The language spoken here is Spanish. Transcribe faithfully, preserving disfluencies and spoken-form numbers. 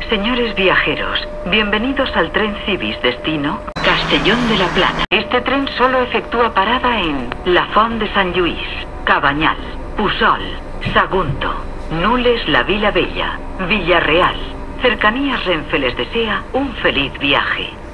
Señores viajeros, bienvenidos al tren Cibis destino Castellón de la Plana. Este tren solo efectúa parada en La Font de Sant Lluís, Cabanyal, Puçol, Sagunto, Nules, la Vila Bella, Villarreal. Cercanías Renfe les desea un feliz viaje.